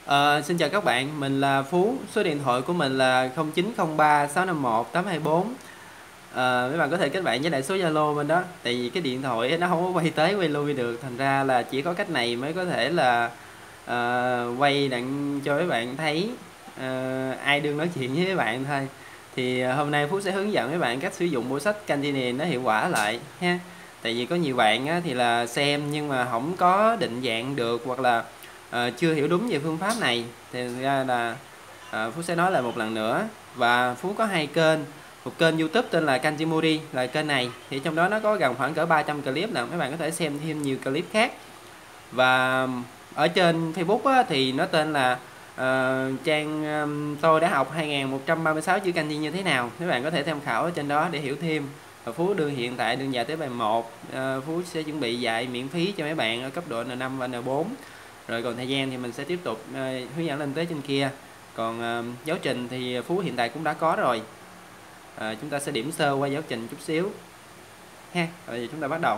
Xin chào các bạn, mình là Phú, số điện thoại của mình là 0903 651 824. Mấy bạn có thể kết bạn với lại số Zalo bên đó, tại vì cái điện thoại nó không có quay tới quay lui được, thành ra là chỉ có cách này mới có thể là quay đặng cho mấy bạn thấy ai đương nói chuyện với mấy bạn thôi. Thì hôm nay Phú sẽ hướng dẫn mấy bạn cách sử dụng bộ sách Candy này nó hiệu quả lại ha. Tại vì có nhiều bạn á, thì là xem nhưng mà không có định dạng được, hoặc là chưa hiểu đúng về phương pháp này, thì thực ra là Phú sẽ nói lại một lần nữa. Và Phú có hai kênh, một kênh YouTube tên là Kanjimori, là kênh này thì trong đó nó có gần khoảng cỡ 300 clip nè, mấy bạn có thể xem thêm nhiều clip khác. Và ở trên Facebook á, thì nó tên là trang tôi đã học 2136 chữ kanji như thế nào, mấy bạn có thể tham khảo ở trên đó để hiểu thêm. Và Phú hiện tại đương dạy tới bài 1, Phú sẽ chuẩn bị dạy miễn phí cho mấy bạn ở cấp độ N5 và N4, rồi còn thời gian thì mình sẽ tiếp tục hướng dẫn lên tới trên kia. Còn giáo trình thì Phú hiện tại cũng đã có rồi. Chúng ta sẽ điểm sơ qua giáo trình chút xíu ha. Rồi giờ chúng ta bắt đầu.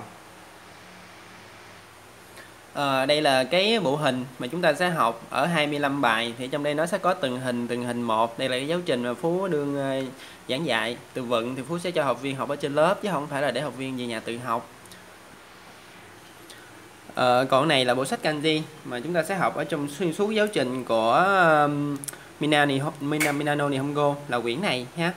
Đây là cái bộ hình mà chúng ta sẽ học ở 25 bài, thì trong đây nó sẽ có từng hình một. Đây là cái giáo trình mà Phú đương giảng dạy. Từ vựng thì Phú sẽ cho học viên học ở trên lớp chứ không phải là để học viên về nhà tự học. Còn này là bộ sách kanji mà chúng ta sẽ học ở trong xuyên suốt giáo trình của Minano Nihongo, là quyển này ha.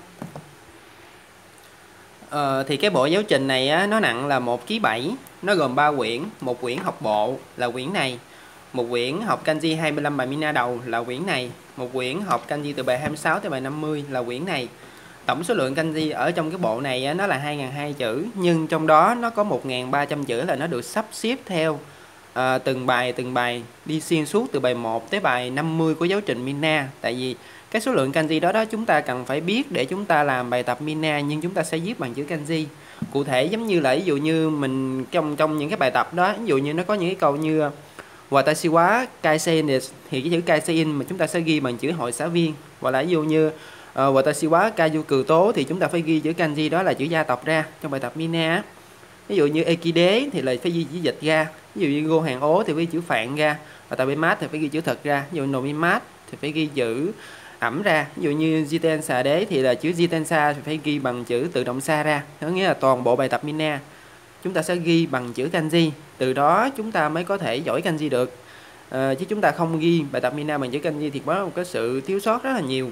Thì cái bộ giáo trình này á, nó nặng là 1,7 kg, nó gồm 3 quyển. Một quyển học bộ là quyển này, một quyển học kanji 25 bài mina đầu là quyển này, một quyển học kanji từ bài 26 tới bài 50 là quyển này. Tổng số lượng kanji ở trong cái bộ này á, nó là 2.200 chữ, nhưng trong đó nó có 1.300 chữ là nó được sắp xếp theo từng bài đi xuyên suốt từ bài 1 tới bài 50 của giáo trình Mina. Tại vì cái số lượng kanji đó chúng ta cần phải biết để chúng ta làm bài tập Mina, nhưng chúng ta sẽ viết bằng chữ kanji. Cụ thể giống như là ví dụ như mình trong những cái bài tập đó, ví dụ như nó có những cái câu như Watashi wa kaisein desu, thì cái chữ kaisein mà chúng ta sẽ ghi bằng chữ hội xã viên. Hoặc là ví dụ như Watashi wa kaiju tố, thì chúng ta phải ghi chữ kanji đó là chữ gia tộc ra trong bài tập Mina. Ví dụ như ekide thì là phải ghi chữ dịch ra, ví dụ như go hàng ố thì phải ghi chữ phạn ra, và tabemat thì phải ghi chữ thật ra, ví dụ nomimat thì phải ghi chữ ẩm ra, ví dụ như jitensa đế thì là chữ jitensa thì phải ghi bằng chữ tự động sa ra. Có nghĩa là toàn bộ bài tập Mina chúng ta sẽ ghi bằng chữ kanji, từ đó chúng ta mới có thể giỏi kanji được. Chứ chúng ta không ghi bài tập Mina bằng chữ kanji thì có một cái sự thiếu sót rất là nhiều.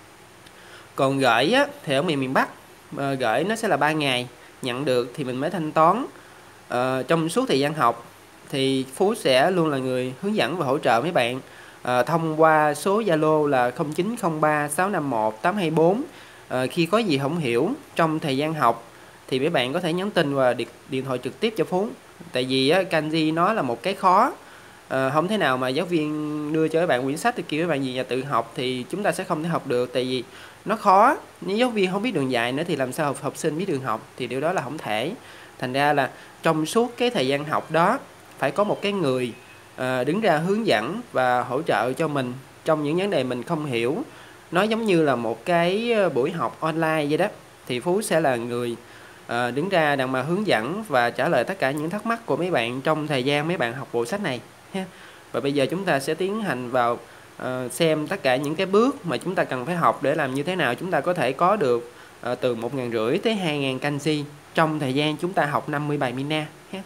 Còn gửi á, thì ở miền Bắc gửi nó sẽ là 3 ngày, nhận được thì mình mới thanh toán. Trong suốt thời gian học thì Phú sẽ luôn là người hướng dẫn và hỗ trợ mấy bạn thông qua số Zalo là 0903 651 824. Khi có gì không hiểu trong thời gian học thì mấy bạn có thể nhắn tin và điện thoại trực tiếp cho Phú. Tại vì kanji nó là một cái khó, không thể nào mà giáo viên đưa cho các bạn quyển sách thì kêu các bạn về nhà tự học thì chúng ta sẽ không thể học được. Tại vì nó khó, nếu giáo viên không biết đường dạy nữa thì làm sao học sinh biết đường học, thì điều đó là không thể. Thành ra là trong suốt cái thời gian học đó phải có một cái người đứng ra hướng dẫn và hỗ trợ cho mình trong những vấn đề mình không hiểu. Nó giống như là một cái buổi học online vậy đó, thì Phú sẽ là người đứng ra đặng mà hướng dẫn và trả lời tất cả những thắc mắc của mấy bạn trong thời gian mấy bạn học bộ sách này ha. Và bây giờ chúng ta sẽ tiến hành vào xem tất cả những cái bước mà chúng ta cần phải học để làm như thế nào chúng ta có thể có được từ 1.500 tới 2.000 kanji trong thời gian chúng ta học 50 bài Mina ha.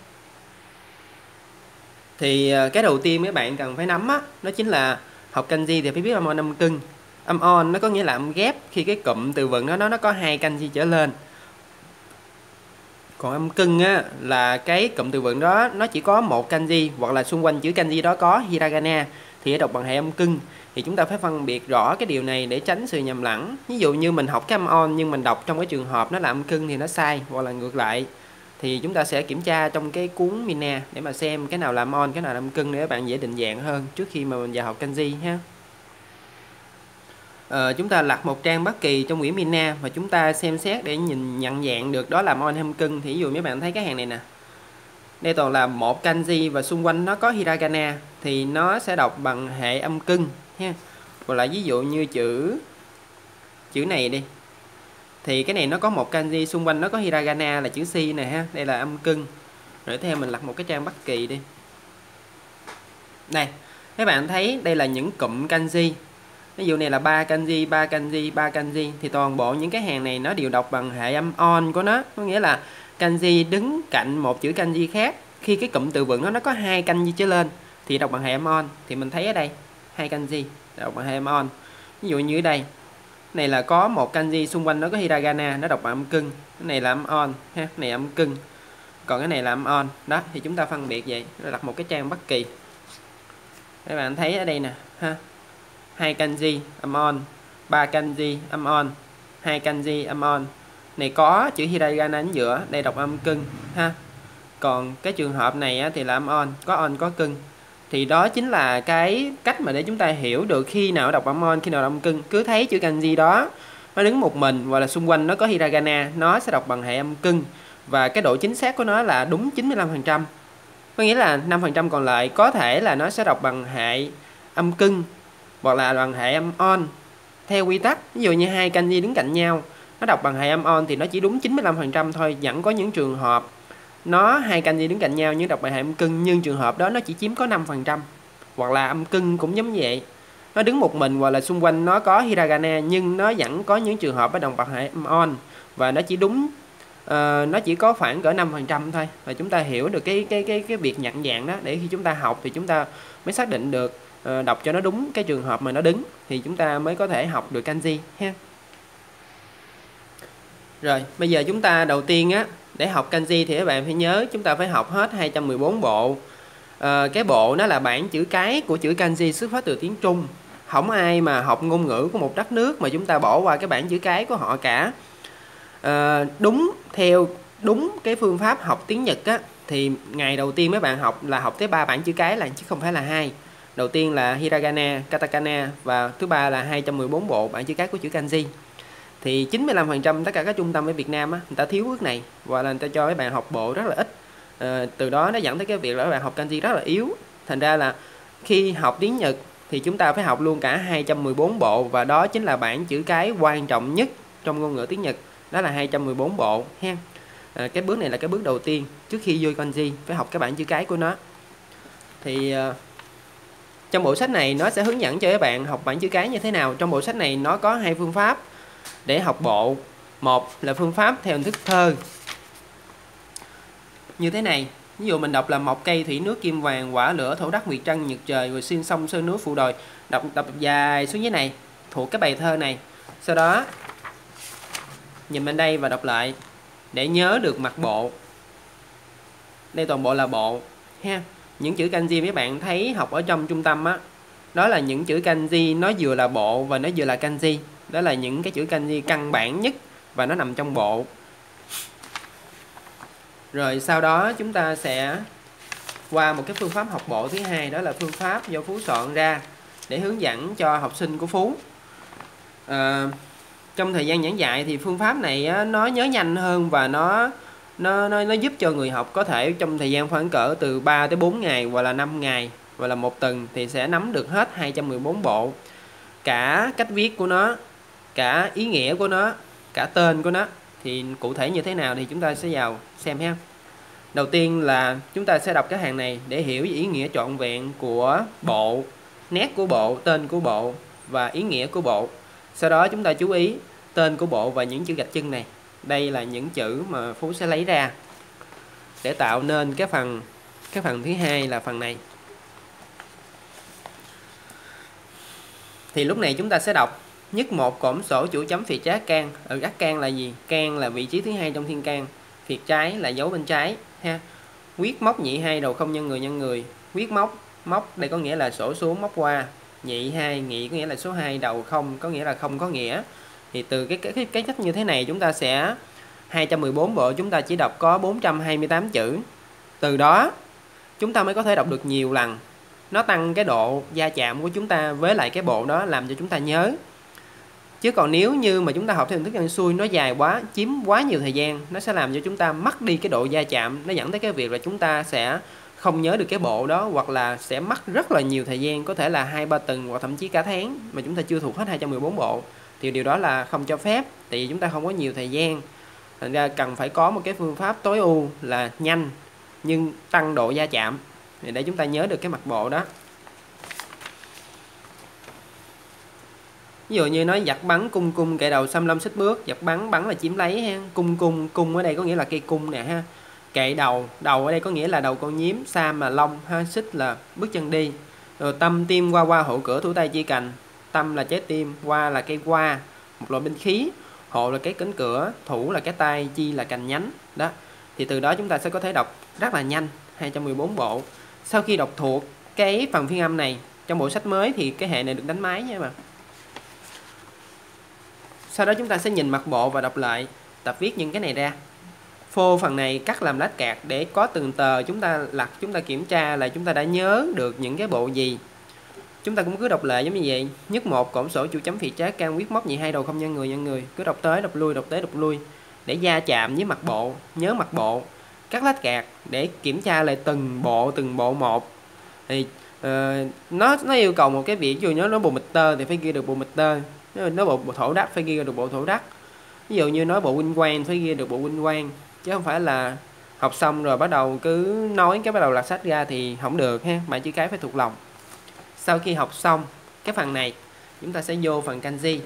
Thì cái đầu tiên mấy bạn cần phải nắm á, đó chính là học kanji thì phải biết âm on âm cưng. Âm on nó có nghĩa là âm ghép khi cái cụm từ vựng đó nó có 2 kanji trở lên. Còn âm cưng á, là cái cụm từ vựng đó nó chỉ có một kanji, hoặc là xung quanh chữ kanji đó có hiragana thì phải đọc bằng hệ âm cưng. Thì chúng ta phải phân biệt rõ cái điều này để tránh sự nhầm lẫn. Ví dụ như mình học cái âm on nhưng mình đọc trong cái trường hợp nó là âm cưng thì nó sai, hoặc là ngược lại. Thì chúng ta sẽ kiểm tra trong cái cuốn Mina để mà xem cái nào là âm on, cái nào là âm cưng để các bạn dễ định dạng hơn trước khi mà mình vào học kanji ha. Chúng ta lật một trang bất kỳ trong quyển Mina và chúng ta xem xét để nhận dạng được đó là âm on hay âm cưng. Thì ví dụ mấy bạn thấy cái hàng này nè, đây toàn là một kanji và xung quanh nó có hiragana thì nó sẽ đọc bằng hệ âm cưng ha. Hoặc là ví dụ như chữ này đi, thì cái này nó có một kanji xung quanh nó có hiragana là chữ si này ha, đây là âm cưng. Rồi theo mình lật một cái trang bất kỳ đi. Đây, Các bạn thấy đây là những cụm kanji. Ví dụ này là 3 kanji, 3 kanji, 3 kanji, thì toàn bộ những cái hàng này nó đều đọc bằng hệ âm on của nó. Có nghĩa là kanji đứng cạnh một chữ kanji khác. Khi cái cụm từ vựng nó có 2 kanji trở lên thì đọc bằng hệ âm on. Thì mình thấy ở đây 2 kanji đọc bằng hệ âm on. Ví dụ như ở đây này là có một kanji xung quanh nó có hiragana, nó đọc bằng âm cưng. Cái này là âm on ha, cái này âm cưng. Còn cái này là âm on. Đó, thì chúng ta phân biệt vậy. Rồi đặt một cái trang bất kỳ. Các bạn thấy ở đây nè ha. 2 kanji âm on, 3 kanji âm on, 2 kanji âm on. Này có chữ hiragana ở giữa, đây đọc âm cưng ha. Còn cái trường hợp này á, thì là âm on có cưng. Thì đó chính là cái cách mà để chúng ta hiểu được khi nào đọc âm on, khi nào đọc âm cưng. Cứ thấy chữ kanji đó nó đứng một mình hoặc là xung quanh nó có hiragana, nó sẽ đọc bằng hệ âm cưng. Và cái độ chính xác của nó là đúng 95%. Có nghĩa là 5% còn lại có thể là nó sẽ đọc bằng hệ âm cưng hoặc là bằng hệ âm on theo quy tắc. Ví dụ như 2 kanji đứng cạnh nhau, nó đọc bằng hệ âm on thì nó chỉ đúng 95% thôi. Vẫn có những trường hợp nó 2 kanji đứng cạnh nhau nhưng đọc bằng hệ âm cưng, nhưng trường hợp đó nó chỉ chiếm có 5%. Hoặc là âm cưng cũng giống như vậy, nó đứng một mình hoặc là xung quanh nó có hiragana, nhưng nó vẫn có những trường hợp nó đọc bằng hệ âm on và nó chỉ đúng nó chỉ có khoảng cỡ 5% thôi. Và chúng ta hiểu được cái việc nhận dạng đó, để khi chúng ta học thì chúng ta mới xác định được đọc cho nó đúng cái trường hợp mà nó đứng, thì chúng ta mới có thể học được kanji ha. Rồi, bây giờ chúng ta đầu tiên á, để học kanji thì các bạn phải nhớ chúng ta phải học hết 214 bộ. Cái bộ nó là bảng chữ cái của chữ kanji xuất phát từ tiếng Trung. Không ai mà học ngôn ngữ của một đất nước mà chúng ta bỏ qua cái bảng chữ cái của họ cả. Theo đúng cái phương pháp học tiếng Nhật á, thì ngày đầu tiên mấy bạn học là học tới 3 bảng chữ cái là chứ không phải là 2. Đầu tiên là hiragana, katakana và thứ ba là 214 bộ bảng chữ cái của chữ kanji. Thì 95% tất cả các trung tâm ở Việt Nam á, người ta thiếu bước này và là người ta cho mấy bạn học bộ rất là ít. Từ đó nó dẫn tới cái việc là các bạn học kanji rất là yếu. Thành ra là khi học tiếng Nhật thì chúng ta phải học luôn cả 214 bộ, và đó chính là bảng chữ cái quan trọng nhất trong ngôn ngữ tiếng Nhật, đó là 214 bộ ha. Cái bước này là cái bước đầu tiên trước khi vô kanji, phải học cái bảng chữ cái của nó. Thì trong bộ sách này nó sẽ hướng dẫn cho các bạn học bảng chữ cái như thế nào. Trong bộ sách này nó có 2 phương pháp để học bộ. Một là phương pháp theo hình thức thơ như thế này. Ví dụ mình đọc là mọc cây thủy nước kim vàng, quả lửa thổ đất nguyệt trăng nhật trời, rồi xuyên sông sơn núi phụ đồi. Đọc dài xuống dưới này thuộc cái bài thơ này. Sau đó nhìn bên đây và đọc lại để nhớ được mặt bộ. Đây toàn bộ là bộ ha. Những chữ kanji mấy bạn thấy học ở trong trung tâm á, đó là những chữ kanji nó vừa là bộ và nó vừa là kanji. Đó là những cái chữ kanji căn bản nhất và nó nằm trong bộ. Rồi sau đó chúng ta sẽ qua một cái phương pháp học bộ thứ hai, đó là phương pháp do Phú soạn ra để hướng dẫn cho học sinh của Phú. Trong thời gian giảng dạy thì phương pháp này á, nó nhớ nhanh hơn và nó giúp cho người học có thể trong thời gian khoảng cỡ từ 3 tới 4 ngày hoặc là 5 ngày hoặc là 1 tuần thì sẽ nắm được hết 214 bộ. Cả cách viết của nó, cả ý nghĩa của nó, cả tên của nó thì cụ thể như thế nào thì chúng ta sẽ vào xem ha. Đầu tiên là chúng ta sẽ đọc cái hàng này để hiểu ý nghĩa trọn vẹn của bộ, nét của bộ, tên của bộ và ý nghĩa của bộ. Sau đó chúng ta chú ý tên của bộ và những chữ gạch chân này. Đây là những chữ mà Phú sẽ lấy ra để tạo nên cái phần thứ hai là phần này. Thì lúc này chúng ta sẽ đọc nhất một cổm sổ chủ chấm phiệt trái can. Gác can là gì? Can là vị trí thứ hai trong thiên can. Phiệt trái là dấu bên trái ha. Quyết móc nhị hai đầu không nhân người. Quyết móc đây có nghĩa là sổ xuống móc qua. Nhị hai, nhị có nghĩa là số 2, đầu không có nghĩa là không có nghĩa. Thì từ cái cách như thế này chúng ta sẽ 214 bộ chúng ta chỉ đọc có 428 chữ. Từ đó chúng ta mới có thể đọc được nhiều lần. Nó tăng cái độ va chạm của chúng ta với lại cái bộ đó, làm cho chúng ta nhớ. Chứ còn nếu như mà chúng ta học theo hình thức ăn xuôi, nó dài quá, chiếm quá nhiều thời gian, nó sẽ làm cho chúng ta mất đi cái độ va chạm. Nó dẫn tới cái việc là chúng ta sẽ không nhớ được cái bộ đó, hoặc là sẽ mất rất là nhiều thời gian, có thể là 2-3 tuần hoặc thậm chí cả tháng mà chúng ta chưa thuộc hết 214 bộ. Thì điều đó là không cho phép, tại vì chúng ta không có nhiều thời gian. Thành ra cần phải có một cái phương pháp tối ưu là nhanh nhưng tăng độ va chạm để chúng ta nhớ được cái mặt bộ đó. Ví dụ như nói giặc bắn cung cung kệ đầu xăm lâm xích bước, giặc bắn bắn là chiếm lấy ha, cung cung cung ở đây có nghĩa là cây cung nè ha, kệ đầu đầu ở đây có nghĩa là đầu con nhím, sam là lông ha, xích là bước chân đi. Rồi tâm tim qua qua hộ cửa thủ tay chi cành, tâm là trái tim, qua là cây qua, một loại binh khí, hộ là cái cánh cửa, thủ là cái tay, chi là cành nhánh đó. Thì từ đó chúng ta sẽ có thể đọc rất là nhanh 214 bộ. Sau khi đọc thuộc cái phần phiên âm này trong bộ sách mới thì cái hệ này được đánh máy nha mà. Sau đó chúng ta sẽ nhìn mặt bộ và đọc lại, tập viết những cái này ra. Phô phần này cắt làm lách cạt để có từng tờ chúng ta lật, chúng ta kiểm tra là chúng ta đã nhớ được những cái bộ gì. Chúng ta cũng cứ đọc lại giống như vậy. Nhất một cổng sổ chu chấm phì trác can quyết móc nhị hai đầu không nhân người. Cứ đọc tới đọc lui, đọc tới đọc lui để gia chạm với mặt bộ, nhớ mặt bộ. Cắt lách cạt để kiểm tra lại từng bộ một. Thì nó yêu cầu một cái việc, ví dụ như nó bộ mịch tơ thì phải ghi được bộ mịch tơ, nó bộ thổ đất phải ghi được bộ thổ đất. Ví dụ như nói bộ huynh quang phải ghi được bộ huynh quang, chứ không phải là học xong rồi bắt đầu cứ nói cái bắt đầu lật sách ra thì không được ha, bạn chữ cái phải thuộc lòng. Sau khi học xong cái phần này, chúng ta sẽ vô phần kanji.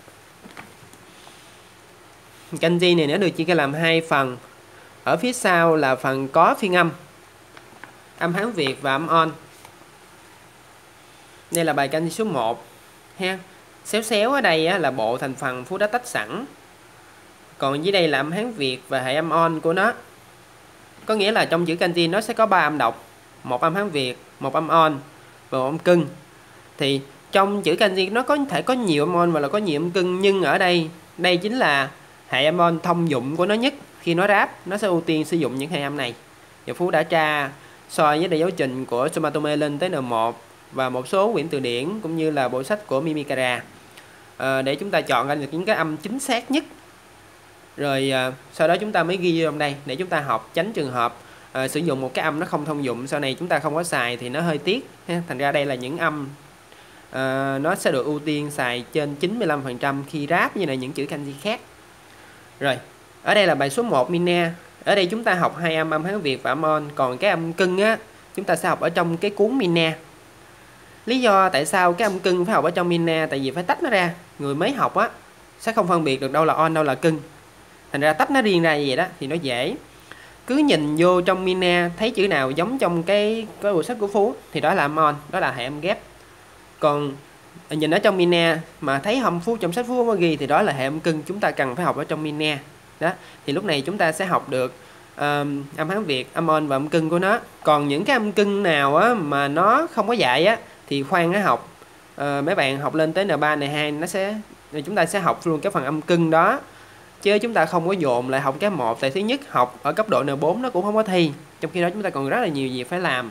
Kanji này nó được chia ra làm hai phần. Ở phía sau là phần có phiên âm, âm Hán Việt và âm On. Đây là bài kanji số 1 ha. Xéo xéo ở đây á, là bộ thành phần Phú đã tách sẵn. Còn dưới đây là âm Hán Việt và hệ âm On của nó. Có nghĩa là trong chữ kanji nó sẽ có 3 âm đọc, một âm Hán Việt, một âm On và một âm cưng. Thì trong chữ kanji nó có thể có nhiều âm on và là có nhiều âm cưng, nhưng ở đây chính là hệ âm on thông dụng của nó nhất. Khi nó ráp nó sẽ ưu tiên sử dụng những hệ âm này. Và Phú đã tra so với đề giáo trình của Sumatome lên tới N1 và một số quyển từ điển cũng như là bộ sách của Mimikara để chúng ta chọn ra được những cái âm chính xác nhất. Rồi sau đó chúng ta mới ghi trong đây để chúng ta học, tránh trường hợp sử dụng một cái âm nó không thông dụng, sau này chúng ta không có xài thì nó hơi tiếc ha. Thành ra đây là những âm nó sẽ được ưu tiên xài trên 95% khi ráp như là những chữ kanji khác. Rồi, ở đây là bài số 1 Mina. Ở đây chúng ta học hai âm Hán Việt và âm On, còn cái âm cưng á chúng ta sẽ học ở trong cái cuốn Mina. Lý do tại sao cái âm cưng phải học ở trong Mina, tại vì phải tách nó ra. Người mới học á sẽ không phân biệt được đâu là on đâu là cưng. Thành ra tách nó riêng ra như vậy đó thì nó dễ. Cứ nhìn vô trong Mina thấy chữ nào giống trong cái bộ sách của Phú thì đó là âm on, đó là hệ âm ghép. Còn nhìn ở trong Mina mà thấy Phú trong sách Phú không có ghi thì đó là hệ âm cưng, chúng ta cần phải học ở trong Mina. Đó, thì lúc này chúng ta sẽ học được âm Hán Việt, âm on và âm cưng của nó. Còn những cái âm cưng nào á mà nó không có dạy á thì khoan nó học. Mấy bạn học lên tới N3, N2 chúng ta sẽ học luôn cái phần âm cưng đó. Chứ chúng ta không có dồn lại học cái một, tại thứ nhất học ở cấp độ N4 nó cũng không có thi, trong khi đó chúng ta còn rất là nhiều việc phải làm.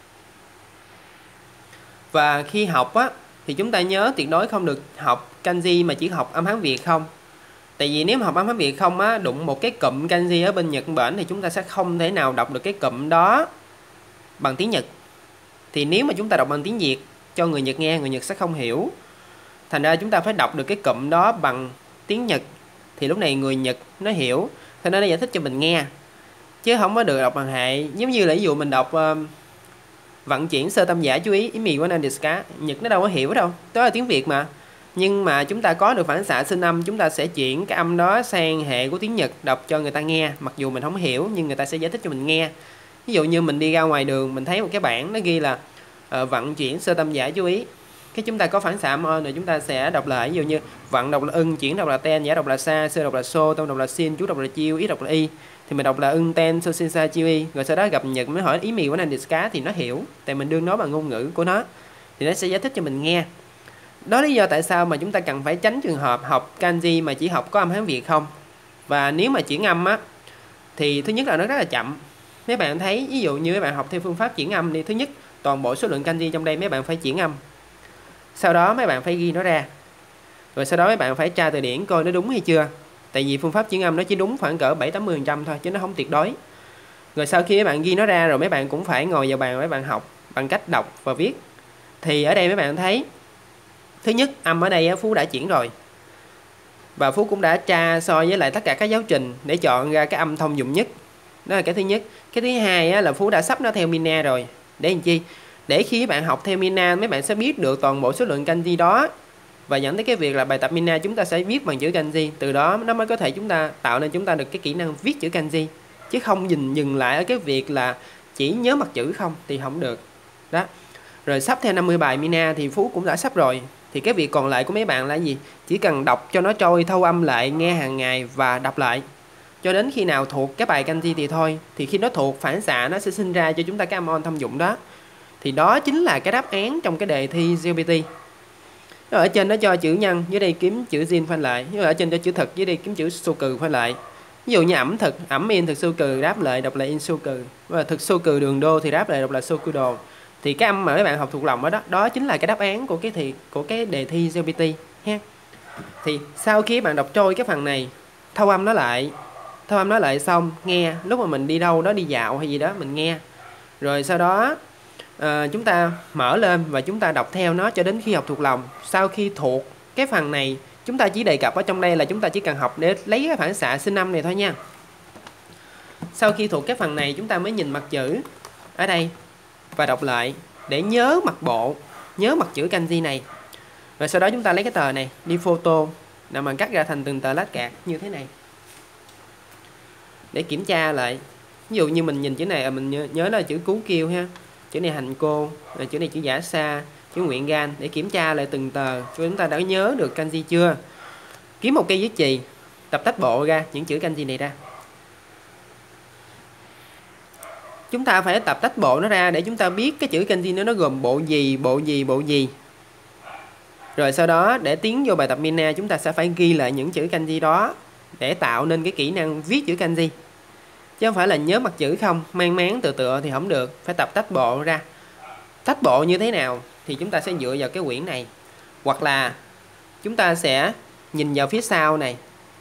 Và khi học á thì chúng ta nhớ tuyệt đối không được học kanji mà chỉ học âm Hán Việt không. Tại vì nếu mà học âm Hán Việt không á, đụng một cái cụm kanji ở bên Nhật Bản thì chúng ta sẽ không thể nào đọc được cái cụm đó bằng tiếng Nhật. Thì nếu mà chúng ta đọc bằng tiếng Việt cho người Nhật nghe, người Nhật sẽ không hiểu. Thành ra chúng ta phải đọc được cái cụm đó bằng tiếng Nhật thì lúc này người Nhật nó hiểu, thì nó giải thích cho mình nghe, chứ không có được đọc bằng hệ. Giống như là ví dụ mình đọc vận chuyển sơ tâm giả chú ý ý mì của Nan Deska, Nhật nó đâu có hiểu đâu, đó là tiếng Việt mà. Nhưng mà chúng ta có được phản xạ sinh âm, chúng ta sẽ chuyển cái âm đó sang hệ của tiếng Nhật đọc cho người ta nghe, mặc dù mình không hiểu nhưng người ta sẽ giải thích cho mình nghe. Ví dụ như mình đi ra ngoài đường mình thấy một cái bảng nó ghi là vận chuyển sơ tâm giả chú ý, cái chúng ta có phản xạ âm on rồi chúng ta sẽ đọc lại. Ví dụ như vận đọc là ưng, chuyển đọc là ten, giả đọc là sa, sơ đọc là so, tâm đọc là sin, chú đọc là chiêu, ý đọc là y, thì mình đọc là ưng ten so sin sa chiêu y. Rồi sau đó gặp Nhật mới hỏi ý mì của Nan Deska thì nó hiểu, tại mình đương nói bằng ngôn ngữ của nó thì nó sẽ giải thích cho mình nghe. Đó lý do tại sao mà chúng ta cần phải tránh trường hợp học kanji mà chỉ học có âm Hán Việt không. Và nếu mà chuyển âm á thì thứ nhất là nó rất là chậm. Mấy bạn thấy ví dụ như mấy bạn học theo phương pháp chuyển âm đi, thứ nhất toàn bộ số lượng kanji trong đây mấy bạn phải chuyển âm, sau đó mấy bạn phải ghi nó ra, rồi sau đó mấy bạn phải tra từ điển coi nó đúng hay chưa. Tại vì phương pháp chuyển âm nó chỉ đúng khoảng cỡ 7-80% thôi chứ nó không tuyệt đối. Rồi sau khi mấy bạn ghi nó ra rồi mấy bạn cũng phải ngồi vào bàn mấy bạn học bằng cách đọc và viết. Thì ở đây mấy bạn thấy thứ nhất âm ở đây Phú đã chuyển rồi, và Phú cũng đã tra so với lại tất cả các giáo trình để chọn ra cái âm thông dụng nhất. Đó là cái thứ nhất. Cái thứ hai là Phú đã sắp nó theo Mina rồi. Để làm chi? Để khi bạn học theo Mina mấy bạn sẽ biết được toàn bộ số lượng kanji đó và dẫn tới cái việc là bài tập Mina chúng ta sẽ viết bằng chữ kanji, từ đó nó mới có thể chúng ta tạo nên chúng ta được cái kỹ năng viết chữ kanji, chứ không dừng lại ở cái việc là chỉ nhớ mặt chữ không thì không được đó. Rồi sắp theo 50 bài Mina thì Phú cũng đã sắp rồi, thì cái việc còn lại của mấy bạn là gì? Chỉ cần đọc cho nó trôi, thâu âm lại, nghe hàng ngày và đọc lại cho đến khi nào thuộc cái bài kanji thì thôi. Thì khi nó thuộc, phản xạ nó sẽ sinh ra cho chúng ta cái âm on thông dụng đó. Thì đó chính là cái đáp án trong cái đề thi GPT. Ở trên nó cho chữ nhân, dưới đây kiếm chữ jin khoanh lại. Ở trên cho chữ thực, dưới đây kiếm chữ su cừ khoanh lại. Ví dụ như ẩm thực, ẩm in thực su cừ, đáp lại đọc là in su cừ. Và thực su cừ đường đô thì đáp lại đọc là su cừ đồ. Thì cái âm mà các bạn học thuộc lòng đó, đó chính là cái đáp án của cái đề thi GPT ha. Thì sau khi bạn đọc trôi cái phần này, thâu âm nó lại xong, nghe lúc mà mình đi đâu đó, đi dạo hay gì đó mình nghe. Rồi sau đó chúng ta mở lên và chúng ta đọc theo nó cho đến khi học thuộc lòng. Sau khi thuộc cái phần này, chúng ta chỉ đề cập ở trong đây là chúng ta chỉ cần học để lấy cái phản xạ sinh âm này thôi nha. Sau khi thuộc cái phần này, chúng ta mới nhìn mặt chữ ở đây và đọc lại để nhớ mặt bộ, nhớ mặt chữ kanji này. Rồi sau đó chúng ta lấy cái tờ này đi photo, nào mà cắt ra thành từng tờ lát cạt như thế này để kiểm tra lại. Ví dụ như mình nhìn chữ này, mình nhớ là chữ cú kiêu ha, chữ này hành cô, rồi chữ này chữ giả sa, chữ nguyện gan, để kiểm tra lại từng tờ cho chúng ta đã nhớ được kanji chưa. Kiếm một cây viết chì, tập tách bộ ra những chữ kanji này ra. Chúng ta phải tập tách bộ nó ra để chúng ta biết cái chữ kanji nó gồm bộ gì. Rồi sau đó để tiến vô bài tập Mina, chúng ta sẽ phải ghi lại những chữ kanji đó để tạo nên cái kỹ năng viết chữ kanji. Chứ không phải là nhớ mặt chữ không, mang máng tựa thì không được, phải tập tách bộ ra. Tách bộ như thế nào thì chúng ta sẽ dựa vào cái quyển này, hoặc là chúng ta sẽ nhìn vào phía sau này.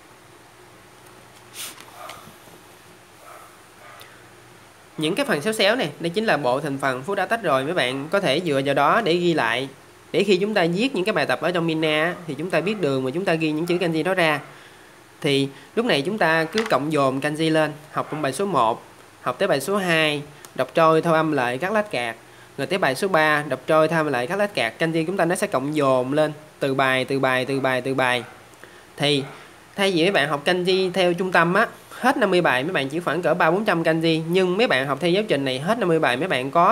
Những cái phần xéo xéo này, đây chính là bộ thành phần Phú đã tách rồi. Mấy bạn có thể dựa vào đó để ghi lại, để khi chúng ta viết những cái bài tập ở trong Mina thì chúng ta biết đường mà chúng ta ghi những chữ kanji đó ra. Thì lúc này chúng ta cứ cộng dồn kanji lên, học trong bài số 1, học tới bài số 2, đọc trôi thâu âm lại các lát cạt. Rồi tới bài số 3, đọc trôi thâu âm lại các lát cạt. Kanji chúng ta nó sẽ cộng dồn lên từ bài. Thì thay vì mấy bạn học kanji theo trung tâm á, hết 50 bài mấy bạn chỉ khoảng cỡ 300-400 kanji, nhưng mấy bạn học theo giáo trình này hết 50 bài mấy bạn có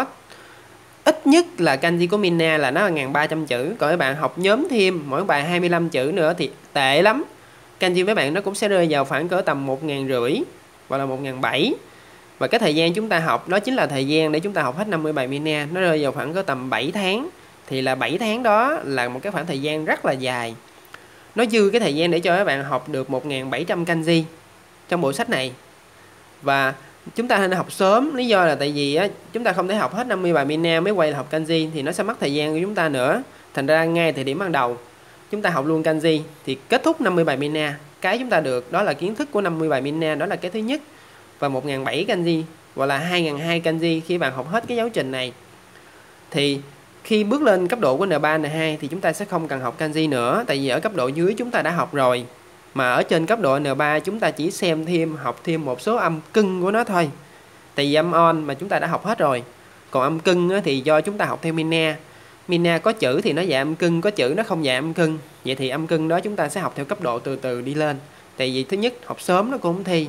ít nhất là kanji của Mina là nó là 1300 chữ. Còn mấy bạn học nhóm thêm mỗi bài 25 chữ nữa thì tệ lắm. Kanji mấy bạn nó cũng sẽ rơi vào khoảng cỡ tầm 1.500 hoặc là 1.700. Và cái thời gian chúng ta học đó chính là thời gian để chúng ta học hết 50 bài Mina, nó rơi vào khoảng cỡ tầm 7 tháng. Thì là 7 tháng đó là một cái khoảng thời gian rất là dài. Nó dư cái thời gian để cho các bạn học được 1.700 kanji trong bộ sách này. Và chúng ta nên học sớm, lý do là tại vì á, chúng ta không thể học hết 50 bài Mina mới quay là học kanji thì nó sẽ mất thời gian của chúng ta nữa. Thành ra ngay thời điểm ban đầu chúng ta học luôn kanji thì kết thúc 50 bài Mina, cái chúng ta được đó là kiến thức của 50 bài Mina, đó là cái thứ nhất. Và 1.700 kanji hoặc là 2.200 kanji khi bạn học hết cái giáo trình này. Thì khi bước lên cấp độ của N3, N2 thì chúng ta sẽ không cần học kanji nữa, tại vì ở cấp độ dưới chúng ta đã học rồi. Mà ở trên cấp độ N3 chúng ta chỉ xem thêm, học thêm một số âm cưng của nó thôi. Tại vì âm on mà chúng ta đã học hết rồi. Còn âm cưng thì do chúng ta học theo Mina. Mina có chữ thì nó dạy âm cưng, có chữ nó không dạy âm cưng. Vậy thì âm cưng đó chúng ta sẽ học theo cấp độ từ từ đi lên. Tại vì thứ nhất học sớm nó cũng không thi.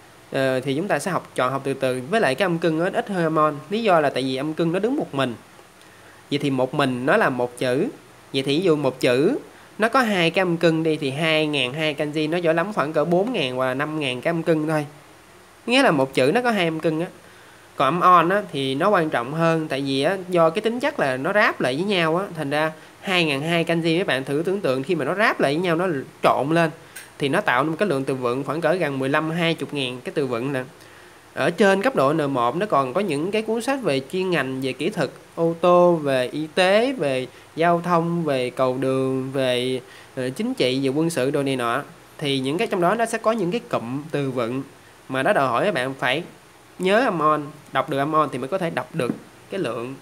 Thì chúng ta sẽ chọn học từ từ. Với lại cái âm cưng nó ít hơn âm on. Lý do là tại vì âm cưng nó đứng một mình. Vậy thì một mình nó là một chữ. Vậy thì ví dụ một chữ nó có 2 cái âm cưng đi thì 2.200 kanji nó giỏi lắm khoảng cỡ 4.000 hoặc là 5.000 cái âm cưng thôi. Nghĩa là một chữ nó có 2 âm cưng á. Còn âm on á thì nó quan trọng hơn, tại vì á do cái tính chất là nó ráp lại với nhau á, thành ra 2.200 kanji mấy bạn thử tưởng tượng khi mà nó ráp lại với nhau, nó trộn lên thì nó tạo nên cái lượng từ vựng khoảng cỡ gần 15-20 ngàn cái từ vựng nè. Ở trên cấp độ N1 nó còn có những cái cuốn sách về chuyên ngành, về kỹ thuật ô tô, về y tế, về giao thông, về cầu đường, về chính trị, về quân sự đồ này nọ. Thì những cái trong đó nó sẽ có những cái cụm từ vựng mà nó đòi hỏi các bạn phải nhớ âm on, đọc được âm on thì mới có thể đọc được cái lượng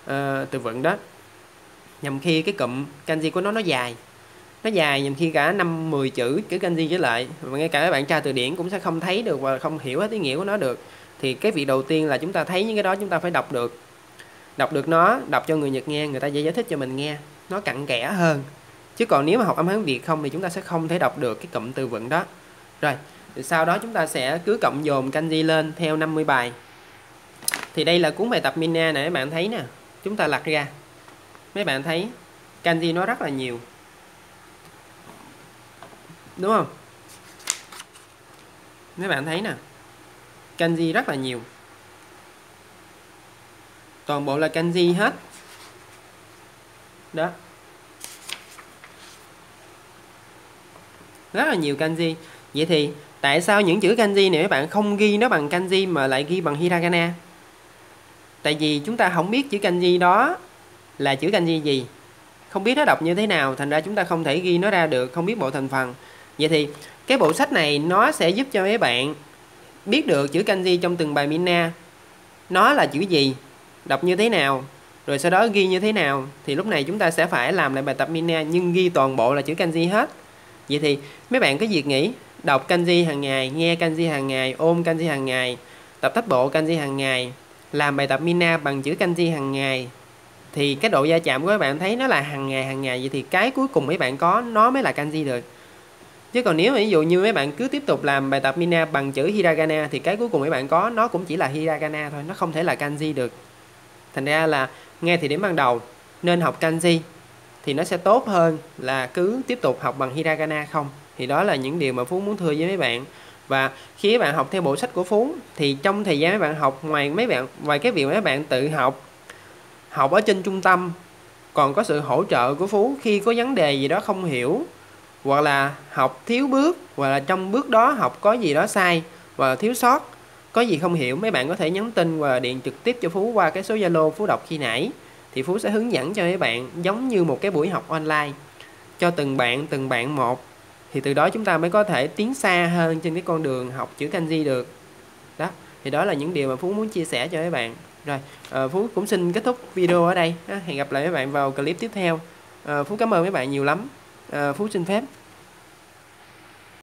từ vựng đó. Nhằm khi cái cụm kanji của nó dài. Nó dài nhằm khi cả 5-10 chữ kanji trở lại, và ngay cả các bạn tra từ điển cũng sẽ không thấy được và không hiểu hết ý nghĩa của nó được. Thì cái việc đầu tiên là chúng ta thấy những cái đó chúng ta phải đọc được nó, đọc cho người Nhật nghe, người ta giải thích cho mình nghe nó cặn kẽ hơn. Chứ còn nếu mà học âm Hán Việt không thì chúng ta sẽ không thể đọc được cái cụm từ vựng đó. Rồi, sau đó chúng ta sẽ cứ cộng dồn kanji lên theo 50 bài. Thì đây là cuốn bài tập Minna này, các bạn thấy nè. Chúng ta lật ra. Mấy bạn thấy kanji nó rất là nhiều. Đúng không? Mấy bạn thấy nè. Kanji rất là nhiều. Toàn bộ là kanji hết. Đó. Rất là nhiều kanji. Vậy thì tại sao những chữ kanji này các bạn không ghi nó bằng kanji mà lại ghi bằng hiragana? Tại vì chúng ta không biết chữ kanji đó là chữ kanji gì, không biết nó đọc như thế nào, thành ra chúng ta không thể ghi nó ra được, không biết bộ thành phần. Vậy thì cái bộ sách này nó sẽ giúp cho mấy bạn biết được chữ kanji trong từng bài Minna nó là chữ gì, đọc như thế nào, rồi sau đó ghi như thế nào. Thì lúc này chúng ta sẽ phải làm lại bài tập Minna nhưng ghi toàn bộ là chữ kanji hết. Vậy thì mấy bạn có việc nghĩ đọc kanji hàng ngày, nghe kanji hàng ngày, ôm kanji hàng ngày, tập tách bộ kanji hàng ngày, làm bài tập Minna bằng chữ kanji hàng ngày, thì cái độ va chạm của các bạn thấy nó là hàng ngày. Vậy thì cái cuối cùng mấy bạn có nó mới là kanji được. Chứ còn nếu mà ví dụ như mấy bạn cứ tiếp tục làm bài tập Minna bằng chữ hiragana thì cái cuối cùng mấy bạn có nó cũng chỉ là hiragana thôi, nó không thể là kanji được. Thành ra là ngay thời điểm ban đầu nên học kanji thì nó sẽ tốt hơn là cứ tiếp tục học bằng hiragana không. Thì đó là những điều mà Phú muốn thưa với mấy bạn. Và khi các bạn học theo bộ sách của Phú thì trong thời gian mấy bạn học, ngoài cái việc mấy bạn tự học ở trên trung tâm, còn có sự hỗ trợ của Phú khi có vấn đề gì đó không hiểu, hoặc là học thiếu bước, hoặc là trong bước đó học có gì đó sai, hoặc là thiếu sót, có gì không hiểu, mấy bạn có thể nhắn tin và điện trực tiếp cho Phú qua cái số Zalo Phú đọc khi nãy. Thì Phú sẽ hướng dẫn cho mấy bạn giống như một cái buổi học online cho từng bạn một. Thì từ đó chúng ta mới có thể tiến xa hơn trên cái con đường học chữ kanji được. Đó, thì đó là những điều mà Phú muốn chia sẻ cho mấy bạn. Rồi, Phú cũng xin kết thúc video ở đây. Hẹn gặp lại mấy bạn vào clip tiếp theo. Phú cảm ơn mấy bạn nhiều lắm. Phú xin phép